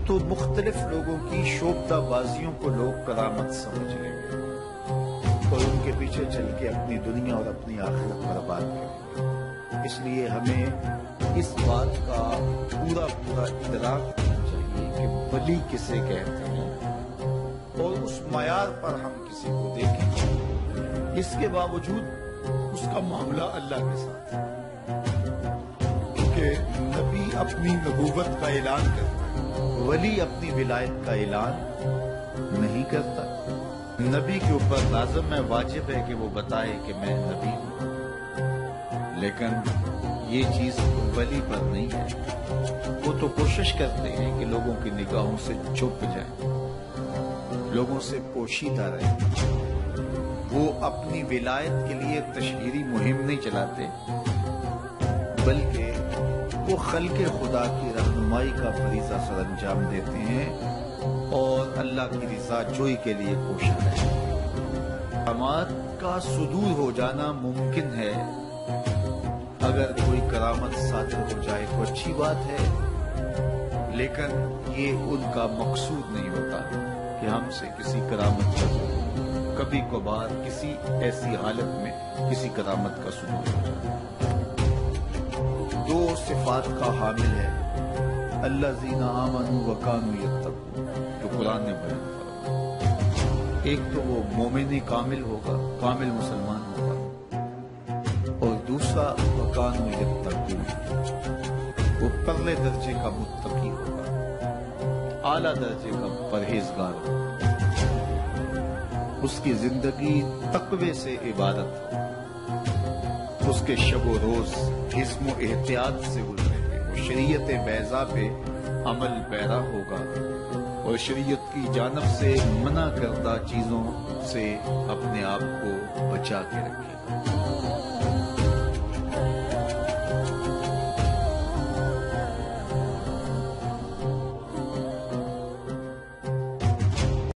تو مختلف لوگوں کی شوبدہ بازیوں کو لوگ کرامت سمجھ لیں گے اور ان کے پیچھے چل کے اپنی دنیا اور اپنی آخرت برباد کریں گے۔ اس لیے ہمیں اس بات کا پورا ادراک ہونا چاہیے کہ ولی کسے کہتے ہیں اور اس معیار پر ہم کسی کو دیکھیں۔ اس کے باوجود اس کا معاملہ اللہ کے ساتھ ہے، کیونکہ نبی اپنی نبوت کا اعلان کرتا ہے، ولی اپنی ولایت کا اعلان نہیں کرتا۔ نبی کے اوپر لازم ہے، واجب ہے کہ وہ بتائے کہ میں نبی ہوں، لیکن یہ چیز ولی پر نہیں ہے۔ وہ تو کوشش کرتے ہیں کہ لوگوں کی نگاہوں سے چھپ جائیں، لوگوں سے پوشیدہ رہیں۔ وہ اپنی ولایت کے لیے تشہیری مہم نہیں چلاتے، بلکہ وہ خلق خدا کی رہنمائی کا فریضہ سر انجام دیتے ہیں اور اللہ کی رضا جوئی کے لیے کوشاں رہتے۔ کرامات کا صدور ہو جانا ممکن ہے، اگر کوئی کرامت صادر ہو جائے تو اچھی بات ہے، لیکن یہ ان کا مقصود نہیں ہوتا کہ ہم سے کسی کرامت کا صدور، کبھی کبھار کسی ایسی حالت میں کسی کرامت کا صدور ہو جائے۔ دو صفات کا حامل ہے الذین آمنوا وکانوا یتقون، جو قرآن نے بیان فرمایا۔ ایک تو وہ مومن کامل ہوگا، کامل مسلمان ہوگا، اور دوسرا وکانوا یتقون، وہ پرلے درجے کا متقی ہوگا، اعلیٰ درجے کا پرہیزگار ہوگا، اس کی زندگی تقوی سے عبادت ہو، اس کے شب و روز حزم و احتیاط سے گزرے گے، وہ شریعت بیضا پہ عمل پیرا ہوگا اور شریعت کی جانب سے منع کردہ چیزوں سے اپنے آپ کو بچا کے رکھے گا۔